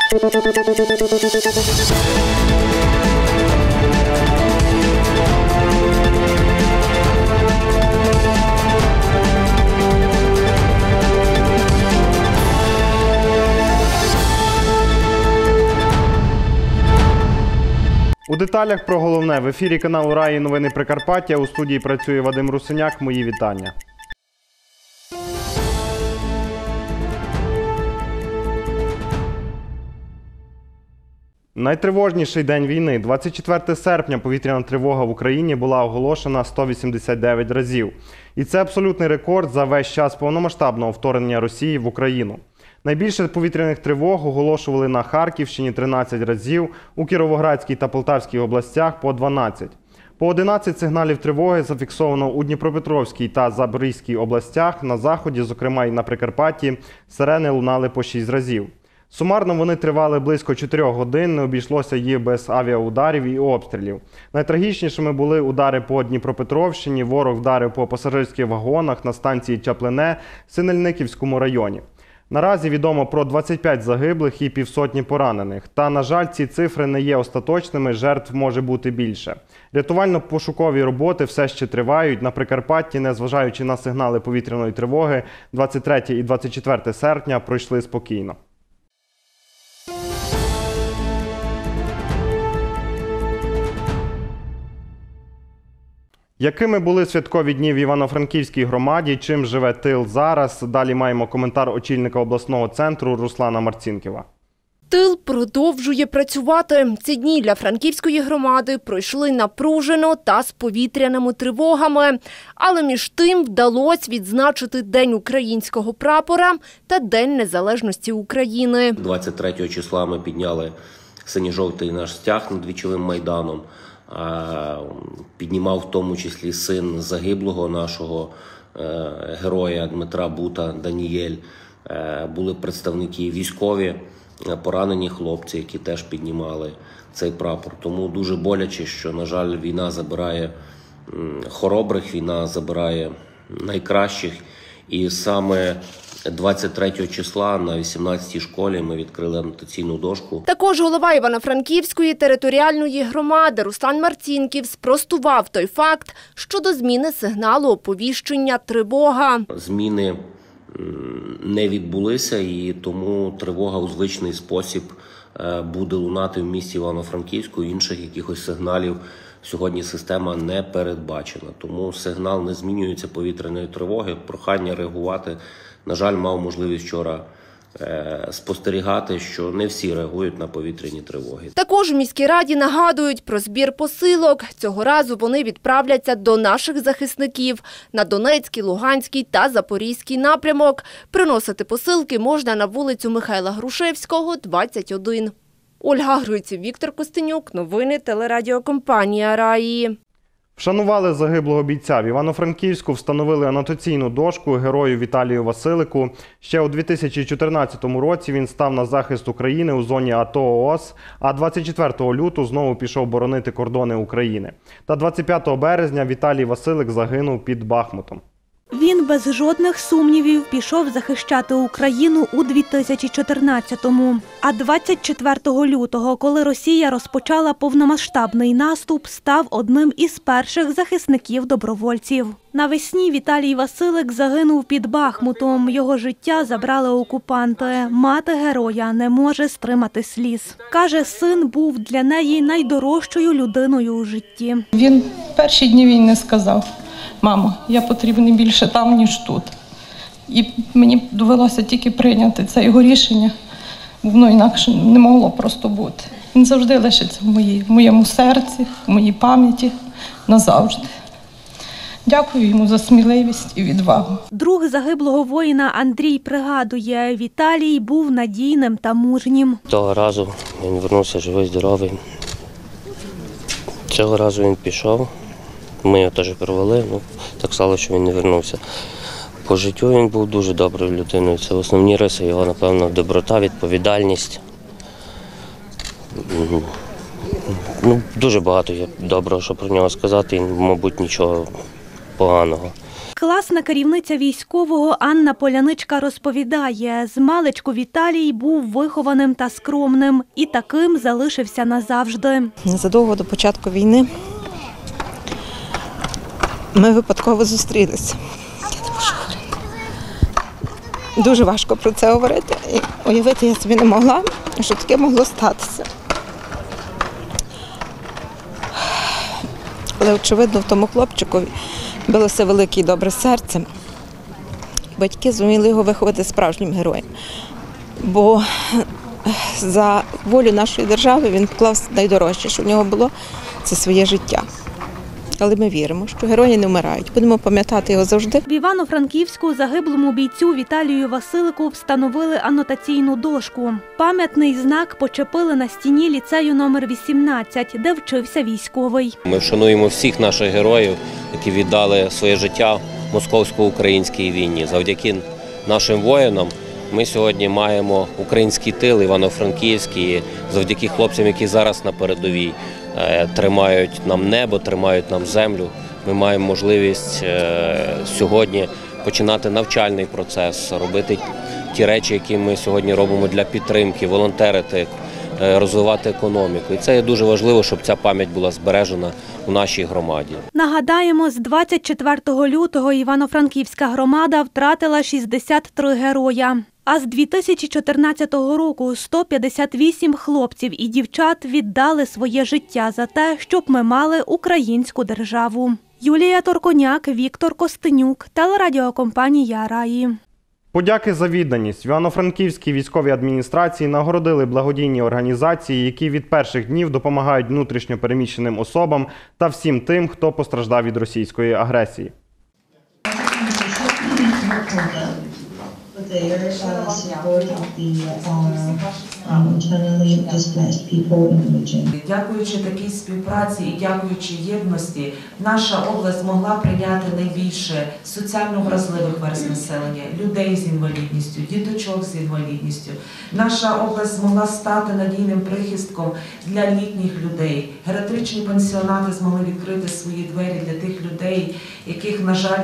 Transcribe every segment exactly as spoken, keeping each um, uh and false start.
У деталях про головне. В ефірі каналу Раї новини Прикарпаття. У студії працює Вадим Русиняк. Мої вітання. Найтривожніший день війни. двадцять четвертого серпня повітряна тривога в Україні була оголошена сто вісімдесят дев'ять разів. І це абсолютний рекорд за весь час повномасштабного вторгнення Росії в Україну. Найбільше повітряних тривог оголошували на Харківщині тринадцять разів, у Кіровоградській та Полтавській областях по дванадцять. По одинадцять сигналів тривоги зафіксовано у Дніпропетровській та Запорізькій областях, на Заході, зокрема і на Прикарпатті, сирени лунали по шість разів. Сумарно вони тривали близько чотирьох годин, не обійшлося їх без авіаударів і обстрілів. Найтрагічнішими були удари по Дніпропетровщині, ворог вдарив по пасажирських вагонах на станції Чаплине в Синельниківському районі. Наразі відомо про двадцять п'ять загиблих і півсотні поранених. Та, на жаль, ці цифри не є остаточними, жертв може бути більше. Рятувально-пошукові роботи все ще тривають. На Прикарпатті, незважаючи на сигнали повітряної тривоги, двадцять третього і двадцять четвертого серпня пройшли спокійно. Якими були святкові дні в Івано-Франківській громаді, чим живе тил зараз? Далі маємо коментар очільника обласного центру Руслана Марцінкєва. Тил продовжує працювати. Ці дні для Франківської громади пройшли напружено та з повітряними тривогами. Але між тим вдалося відзначити День українського прапора та День незалежності України. двадцять третього числа ми підняли синьо-жовтий наш стяг над Вічовим майданом. Піднімав в тому числі син загиблого нашого героя Дмитра Бута, Даніель. Були представники військові, поранені хлопці, які теж піднімали цей прапор. Тому дуже боляче, що, на жаль, війна забирає хоробрих, війна забирає найкращих. І саме двадцять третього числа на вісімнадцятій школі ми відкрили анотаційну дошку. Також голова Івано-Франківської територіальної громади Руслан Марцінків спростував той факт щодо зміни сигналу оповіщення «Тривога». Зміни не відбулися, і тому тривога у звичний спосіб буде лунати в місті Івано-Франківську. Інших якихось сигналів сьогодні система не передбачена. Тому сигнал не змінюється повітряної тривоги. Прохання реагувати. На жаль, мав можливість вчора е, спостерігати, що не всі реагують на повітряні тривоги. Також у міській раді нагадують про збір посилок. Цього разу вони відправляться до наших захисників на Донецький, Луганський та Запорізький напрямок. Приносити посилки можна на вулицю Михайла Грушевського, двадцять один. Ольга Гриців, Віктор Костенюк. Новини телерадіокомпанія «Раї». Вшанували загиблого бійця. В Івано-Франківську встановили анотаційну дошку герою Віталію Василику. Ще у дві тисячі чотирнадцятому році він став на захист України у зоні АТО-ООС, а двадцять четвертого лютого знову пішов боронити кордони України. Та двадцять п'ятого березня Віталій Василик загинув під Бахмутом. Він без жодних сумнівів пішов захищати Україну у дві тисячі чотирнадцятому. А двадцять четвертого лютого, коли Росія розпочала повномасштабний наступ, став одним із перших захисників-добровольців. Навесні Віталій Василик загинув під Бахмутом. Його життя забрали окупанти. Мати героя не може стримати сліз. Каже, син був для неї найдорожчою людиною у житті. Він перші дні війни сказав: «Мамо, я потрібний більше там, ніж тут». І мені довелося тільки прийняти це його рішення, бо воно інакше не могло просто бути. Він завжди лишиться в, моїй, в моєму серці, в моїй пам'яті, назавжди. Дякую йому за сміливість і відвагу. Друг загиблого воїна Андрій пригадує, Віталій був надійним та мужнім. Того разу він повернувся живий, здоровий. Цього разу він пішов. Ми його теж провели, ну, так стало, що він не повернувся. По життю він був дуже доброю людиною. Це основні риси його, напевно, доброта, відповідальність. Ну, дуже багато є доброго, що про нього сказати, і, мабуть, нічого поганого. Класна керівниця військового Анна Поляничка розповідає, змалечку Віталій був вихованим та скромним і таким залишився назавжди. Незадовго до початку війни ми випадково зустрілися. Дуже важко про це говорити. І уявити я собі не могла, що таке могло статися. Але, очевидно, в тому хлопчику билося велике і добре серце. Батьки зуміли його виховати справжнім героєм. Бо за волю нашої держави він вклав найдорожче, що в нього було, це своє життя. Але ми віримо, що герої не вмирають. Будемо пам'ятати його завжди. В Івано-Франківську загиблому бійцю Віталію Василику встановили анотаційну дошку. Пам'ятний знак почепили на стіні ліцею номер вісімнадцять, де вчився військовий. Ми вшануємо всіх наших героїв, які віддали своє життя в московсько-українській війні. Завдяки нашим воїнам ми сьогодні маємо український тил, Івано-Франківський, завдяки хлопцям, які зараз на передовій тримають нам небо, тримають нам землю. Ми маємо можливість сьогодні починати навчальний процес, робити ті речі, які ми сьогодні робимо для підтримки, волонтерити, розвивати економіку. І це є дуже важливо, щоб ця пам'ять була збережена у нашій громаді. Нагадаємо, з двадцять четвертого лютого Івано-Франківська громада втратила шістдесят три героя. А з дві тисячі чотирнадцятого року сто п'ятдесят вісім хлопців і дівчат віддали своє життя за те, щоб ми мали українську державу. Юлія Торконяк, Віктор Костенюк, телерадіокомпанія «Раї». Подяки за відданість. В Івано-Франківській військовій адміністрації нагородили благодійні організації, які від перших днів допомагають внутрішньо переміщеним особам та всім тим, хто постраждав від російської агресії. Дякуючи такій співпраці і дякуючи єдності, наша область змогла прийняти найбільше соціально вразливих верств населення, людей з інвалідністю, діточок з інвалідністю. Наша область змогла стати надійним прихистком для літніх людей. Геріатричні пансіонати змогли відкрити свої двері для тих людей, яких, на жаль,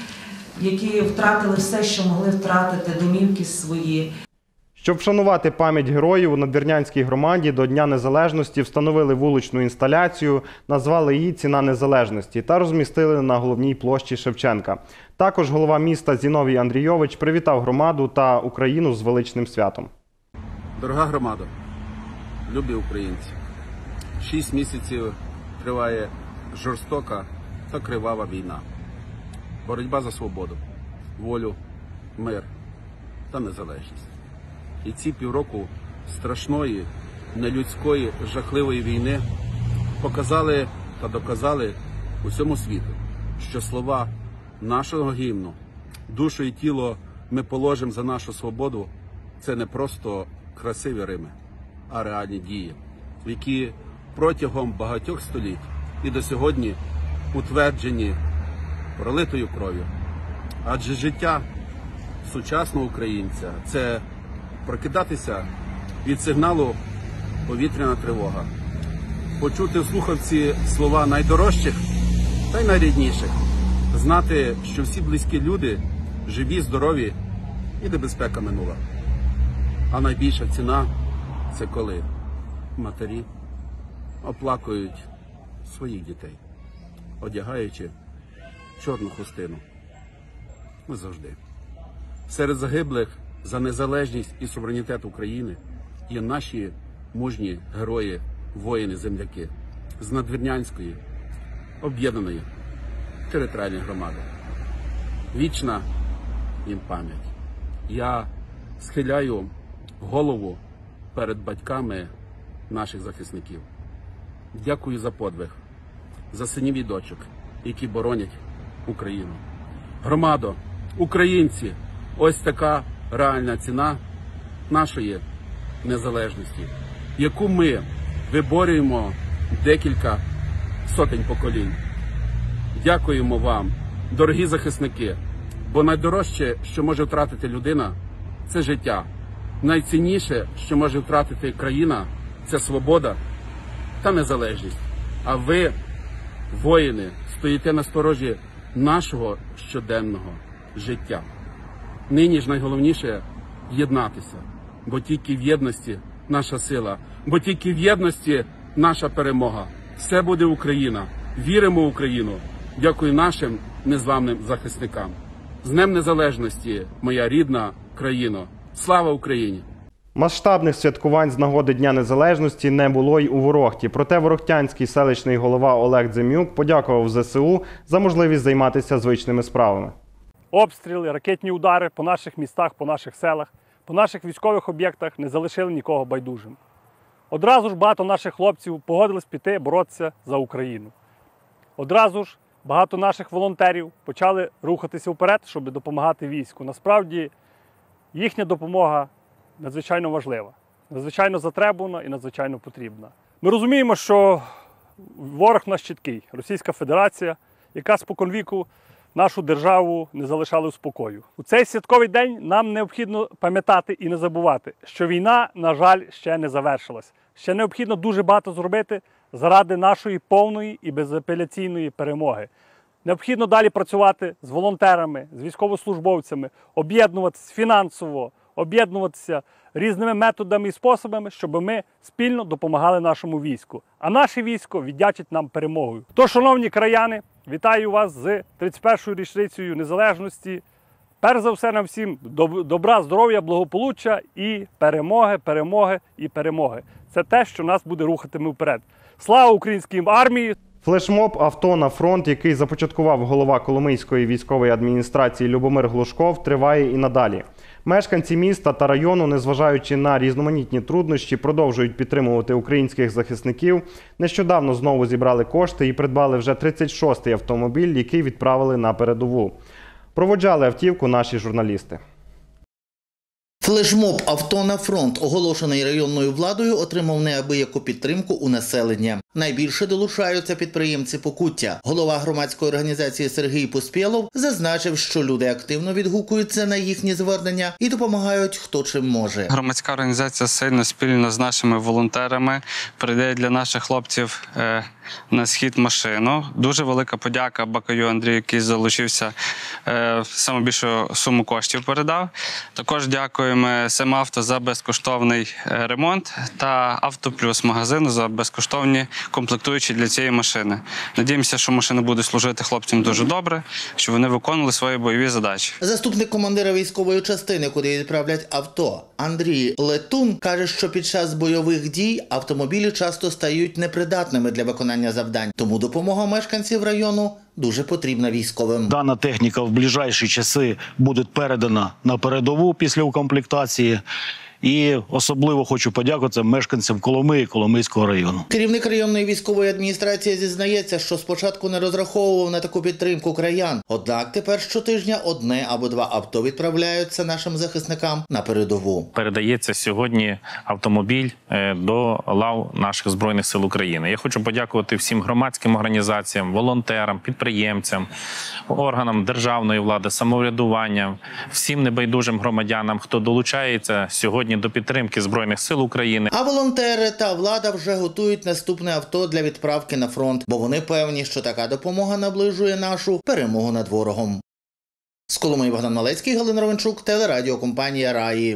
які втратили все, що могли втратити, домівки свої. Щоб вшанувати пам'ять героїв, у Надвірнянській громаді до Дня Незалежності встановили вуличну інсталяцію, назвали її «Ціна незалежності» та розмістили на головній площі Шевченка. Також голова міста Зіновій Андрійович привітав громаду та Україну з величним святом. Дорога громада, любі українці, шість місяців триває жорстока та кривава війна. Боротьба за свободу, волю, мир та незалежність. І ці півроку страшної, нелюдської, жахливої війни показали та доказали усьому світу, що слова нашого гімну «Душу і тіло ми положимо за нашу свободу» – це не просто красиві рими, а реальні дії, які протягом багатьох століть і до сьогодні утверджені пролитою кров'ю. Адже життя сучасного українця – це прокидатися від сигналу «Повітряна тривога», почути в слухавці слова найдорожчих та й найрідніших, знати, що всі близькі люди живі, здорові і небезпека минула. А найбільша ціна – це коли матері оплакують своїх дітей, одягаючи чорну хустину. Ми завжди. Серед загиблих за незалежність і суверенітет України є наші мужні герої, воїни-земляки з Надвірнянської об'єднаної територіальної громади. Вічна їм пам'ять. Я схиляю голову перед батьками наших захисників. Дякую за подвиг, за синів і дочок, які боронять Україну. Громадо, українці, ось така реальна ціна нашої незалежності, яку ми виборюємо декілька сотень поколінь. Дякуємо вам, дорогі захисники, бо найдорожче, що може втратити людина, це життя. Найцінніше, що може втратити країна, це свобода та незалежність. А ви, воїни, стоїте на сторожі нашого щоденного життя. Нині ж найголовніше – єднатися, бо тільки в єдності наша сила, бо тільки в єдності наша перемога. Все буде Україна. Віримо в Україну. Дякую нашим незламним захисникам. З Днем Незалежності, моя рідна країно. Слава Україні! Масштабних святкувань з нагоди Дня Незалежності не було й у Ворохті. Проте ворохтянський селищний голова Олег Дземюк подякував зе се у за можливість займатися звичними справами. Обстріли, ракетні удари по наших містах, по наших селах, по наших військових об'єктах не залишили нікого байдужим. Одразу ж багато наших хлопців погодились піти боротися за Україну. Одразу ж багато наших волонтерів почали рухатися вперед, щоб допомагати війську. Насправді, їхня допомога надзвичайно важлива, надзвичайно затребувана і надзвичайно потрібна. Ми розуміємо, що ворог наш чіткий, Російська Федерація, яка споконвіку нашу державу не залишала у спокою. У цей святковий день нам необхідно пам'ятати і не забувати, що війна, на жаль, ще не завершилась. Ще необхідно дуже багато зробити заради нашої повної і безапеляційної перемоги. Необхідно далі працювати з волонтерами, з військовослужбовцями, об'єднуватися фінансово, об'єднуватися різними методами і способами, щоб ми спільно допомагали нашому війську. А наше військо віддячить нам перемогою. Тож, шановні краяни, вітаю вас з тридцять першою річницею незалежності. Перш за все нам всім добра, здоров'я, благополуччя і перемоги, перемоги і перемоги. Це те, що нас буде рухатиме вперед. Слава українській армії! Флешмоб «Авто на фронт», який започаткував голова Коломийської військової адміністрації Любомир Глушков, триває і надалі. Мешканці міста та району, незважаючи на різноманітні труднощі, продовжують підтримувати українських захисників. Нещодавно знову зібрали кошти і придбали вже тридцять шостий автомобіль, який відправили на передову. Проводжали автівку наші журналісти. Флешмоб «Авто на фронт», оголошений районною владою, отримав неабияку підтримку у населення. Найбільше долучаються підприємці Покуття. Голова громадської організації Сергій Поспєлов зазначив, що люди активно відгукуються на їхні звернення і допомагають хто чим може. Громадська організація сильно спільно з нашими волонтерами передає для наших хлопців е, на схід машину. Дуже велика подяка Бакаю Андрію, який залучився, е, саме більшу суму коштів передав. Також дякуємо Семавто за безкоштовний ремонт та Автоплюс магазину за безкоштовні комплектуючі для цієї машини. Надіємося, що машина буде служити хлопцям дуже добре, щоб вони виконували свої бойові задачі. Заступник командира військової частини, куди відправлять авто, Андрій Летун, каже, що під час бойових дій автомобілі часто стають непридатними для виконання завдань. Тому допомога мешканців району дуже потрібна військовим. Дана техніка в ближайші часи буде передана на передову після укомплектації. І особливо хочу подякувати мешканцям Коломиї, Коломийського району. Керівник районної військової адміністрації зізнається, що спочатку не розраховував на таку підтримку краян. Однак тепер щотижня одне або два авто відправляються нашим захисникам на передову. Передається сьогодні автомобіль до лав наших Збройних сил України. Я хочу подякувати всім громадським організаціям, волонтерам, підприємцям, органам державної влади, самоврядуванням, всім небайдужим громадянам, хто долучається сьогодні до підтримки Збройних сил України. А волонтери та влада вже готують наступне авто для відправки на фронт, бо вони певні, що така допомога наближує нашу перемогу над ворогом. З Коломиї Богдан Малецький, Галина Ровенчук, телерадіокомпанія «Раї».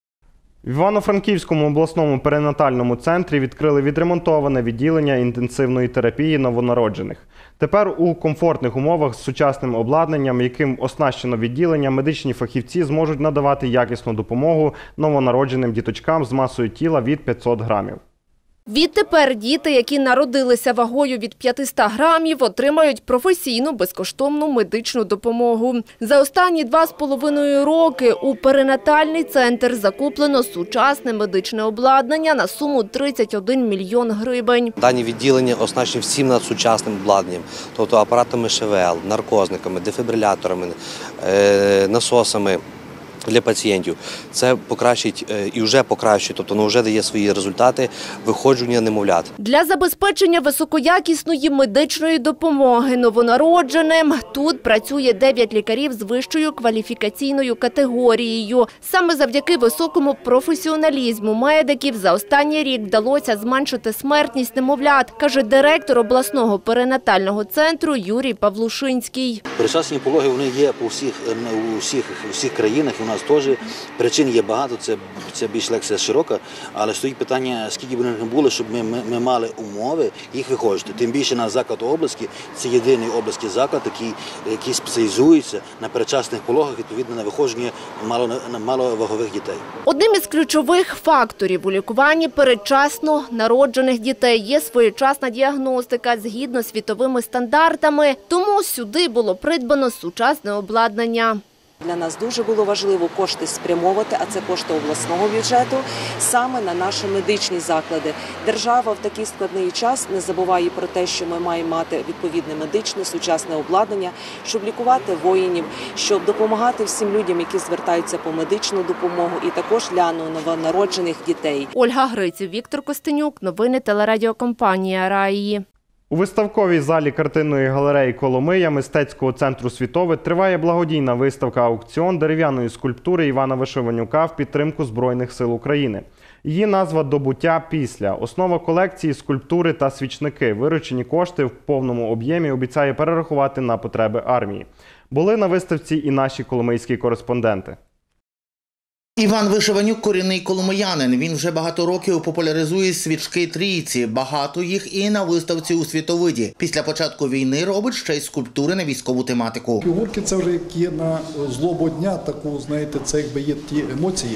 В Івано-Франківському обласному перинатальному центрі відкрили відремонтоване відділення інтенсивної терапії новонароджених. Тепер у комфортних умовах з сучасним обладнанням, яким оснащено відділення, медичні фахівці зможуть надавати якісну допомогу новонародженим діточкам з масою тіла від п'ятсот грамів. Відтепер діти, які народилися вагою від п'ятсот грамів, отримають професійну безкоштовну медичну допомогу. За останні два з половиною роки у перинатальний центр закуплено сучасне медичне обладнання на суму тридцять один мільйон гривень. Дані відділення оснащені всім надсучасним обладнанням, тобто апаратами ШВЛ, наркозниками, дефібриляторами, насосами, для пацієнтів. Це покращить і вже покращує, тобто воно вже дає свої результати виходження немовлят. Для забезпечення високоякісної медичної допомоги новонародженим тут працює дев'ять лікарів з вищою кваліфікаційною категорією. Саме завдяки високому професіоналізму медиків за останній рік вдалося зменшити смертність немовлят, каже директор обласного перинатального центру Юрій Павлушинський. Передчасні пологи вони є по всіх, у всіх, у всіх країнах, у нас теж. Причин є багато, це, це більш лекція широка, але стоїть питання, скільки б вони не було, щоб ми, ми, ми мали умови їх виходити. Тим більше наш заклад області, це єдиний обласний заклад, який, який спеціалізується на передчасних пологах, відповідно на виходження мало, на маловагових дітей. Одним із ключових факторів у лікуванні передчасно народжених дітей є своєчасна діагностика згідно з світовими стандартами, тому сюди було придбано сучасне обладнання. Для нас дуже було важливо кошти спрямовувати, а це кошти обласного бюджету, саме на наші медичні заклади. Держава в такий складний час не забуває про те, що ми маємо мати відповідне медичне, сучасне обладнання, щоб лікувати воїнів, щоб допомагати всім людям, які звертаються по медичну допомогу, і також для новонароджених дітей. Ольга Гриців, Віктор Костенюк. Новини телерадіокомпанія «Раї». У виставковій залі картинної галереї «Коломия» мистецького центру «Світовид» триває благодійна виставка-аукціон дерев'яної скульптури Івана Вишиванюка в підтримку Збройних сил України. Її назва «Добуття після». Основа колекції – скульптури та свічники. Виручені кошти в повному об'ємі обіцяє перерахувати на потреби армії. Були на виставці і наші коломийські кореспонденти. Іван Вишиванюк – корінний коломиянин. Він вже багато років популяризує свічки трійці. Багато їх і на виставці у Світовиді. Після початку війни робить ще й скульптури на військову тематику. Фігурки – це вже як є на злобу дня, таку, знаєте, це якби є ті емоції,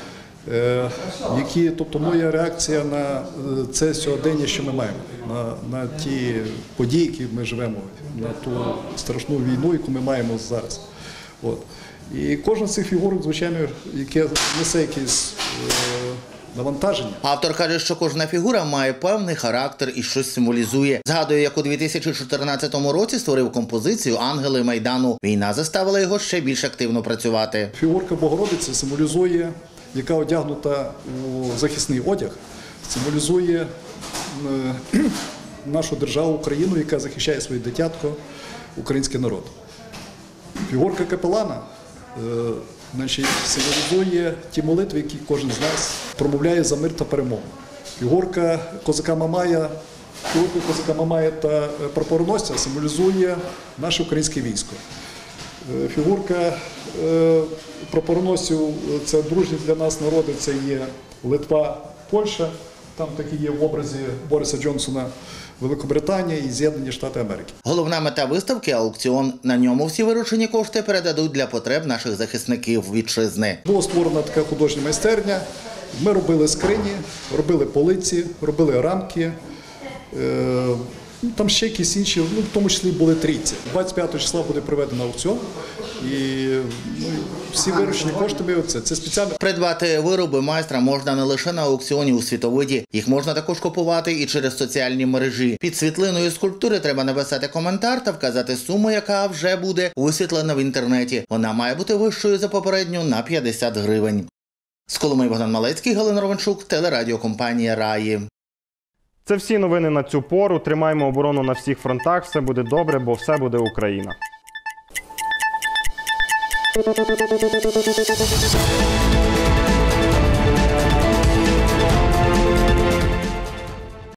які, тобто моя реакція на це сьогодення, що ми маємо, на, на ті події, які ми живемо, на ту страшну війну, яку ми маємо зараз. От. І кожна з цих фігурок, звичайно, яке несе якесь е, навантаження. Автор каже, що кожна фігура має певний характер і щось символізує. Згадує, як у дві тисячі чотирнадцятому році створив композицію «Ангели Майдану». Війна заставила його ще більш активно працювати. Фігурка Богородиці символізує, яка одягнута у захисний одяг, символізує е, нашу державу Україну, яка захищає своє дитятко, український народ. Фігурка капелана значить, символізує ті молитви, які кожен з нас промовляє за мир та перемогу. Фігурка козака Мамая, фігурка козака Мамая та прапороносця символізує наше українське військо. Фігурка прапороносців – це дружні для нас народи, це є Литва, Польща, там такі є в образі Бориса Джонсона, Великобританія і З'єднані Штати Америки. Головна мета виставки – аукціон. На ньому всі виручені кошти передадуть для потреб наших захисників вітчизни. Була створена така художня майстерня. Ми робили скрині, робили полиці, робили рамки. Там ще якісь інші, ну, в тому числі були трійці. двадцять п'ятого числа буде проведено аукціон. І ну, всі виручені кошти – це, це спеціально. Придбати вироби майстра можна не лише на аукціоні у Світовиді. Їх можна також купувати і через соціальні мережі. Під світлиною скульптури треба написати коментар та вказати суму, яка вже буде висвітлена в інтернеті. Вона має бути вищою за попередню на п'ятдесят гривень. З Коломиї Богдан Малецький, Галина Ровенчук, телерадіокомпанія «Раї». Це всі новини на цю пору. Тримаємо оборону на всіх фронтах. Все буде добре, бо все буде Україна. Thank you.